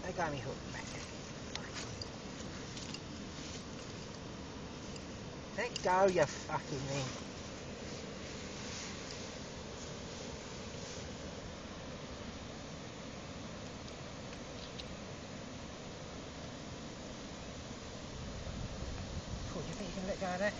Let go of me hook. Let go, you fucking thing. Cool, do you think you can let go of that?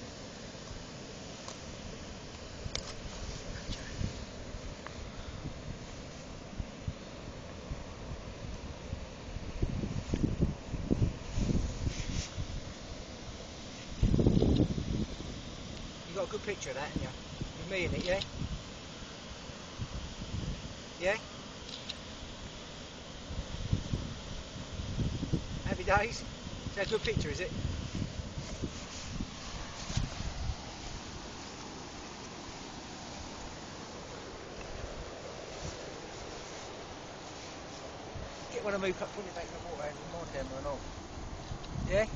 You got a good picture of that, haven't you? With me in it, yeah? Yeah? Happy days? Is that a good picture, is it? Get one of them, put it back in the water and more camera and all. Yeah?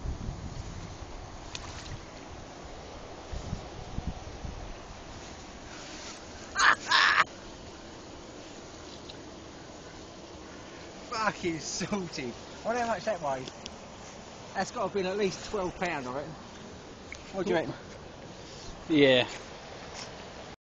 Fucking salty. I wonder how much that weighs. That's got to be at least £12, I reckon. What do you reckon? Yeah.